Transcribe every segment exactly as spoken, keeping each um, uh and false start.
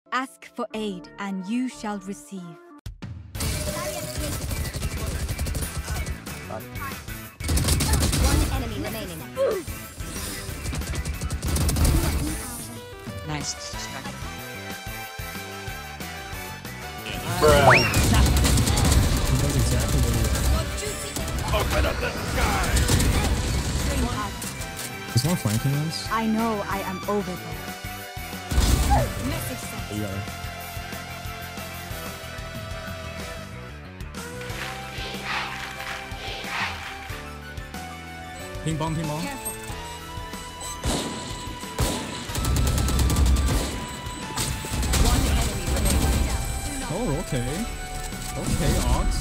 Ask for aid, and you shall receive. One enemy remaining. Nice. Bruh. He knows exactly what he wants. Open up the sky! There's more flanking us. I know I am over there. Message sent. You got it. Ping bomb, ping bomb. Careful. One enemy remaining. Oh, okay. Okay, Ox.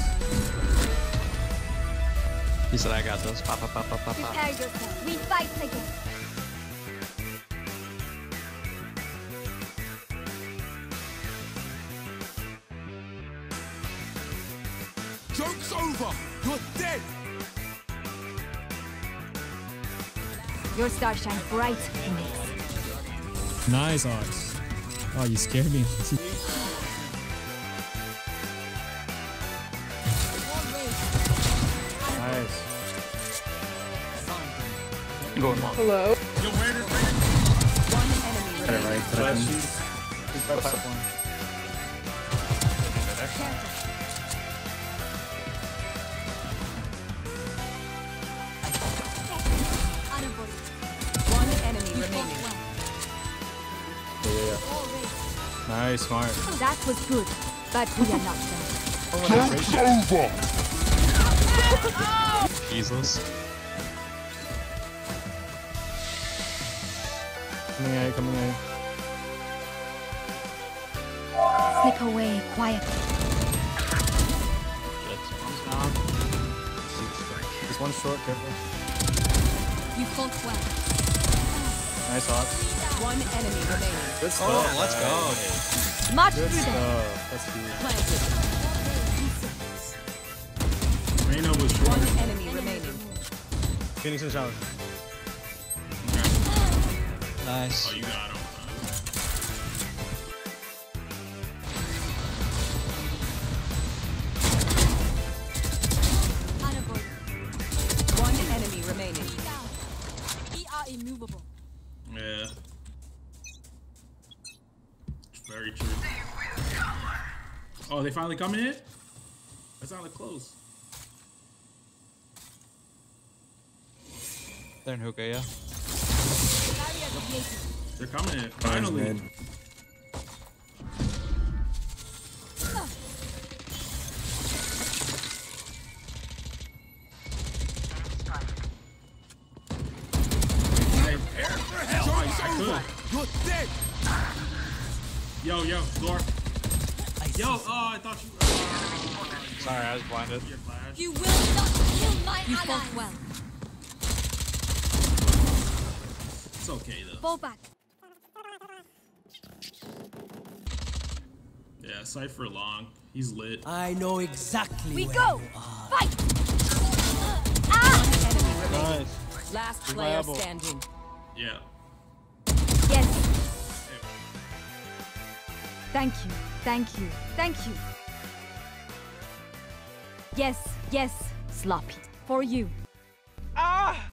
He said I got this. Pop, pop, pop, pop, pop, pop. Prepare yourself. We fight again. Joke's over! You're dead! Your star shines bright, Phoenix. Nice, Ox. Oh, you scared me. Nice. Going long. Hello. Yo, where did where One enemy did remaining. right? Flash, he's, he's by platform. One enemy remaining. Yeah, yeah, yeah. Nice, smart. That was good, but we are not done. Joke's over! Jesus. Coming A, coming A. Slip away quietly. There's one short, careful. You fought well. Nice, Ox. One enemy remaining. Good stuff. Oh, let's go. Much Good prudent. stuff. That's huge. Planted. Reyna was short. One enemy remaining. Phoenix in challenge. Nice. Oh, you got him. One enemy remaining. We are immovable. Yeah. Very true. Oh, they finally coming in? That sounded close. They're in hookah, yeah. They're coming in. Finally. Nice, I could. You're dead! Yo, yo, door. Yo, oh, I thought you. Uh, Sorry, I was blinded. your flash. You will not kill my You ally. fought well. It's okay though. Fall back. Yeah, Cypher long. He's lit. I know exactly We where go. you are. Fight. Ah! One enemy remaining. Nice. Last Good player viable. standing. Yeah. Yes. Thank you. Thank you. Thank you. Yes. Yes. Sloppy. For you. Ah!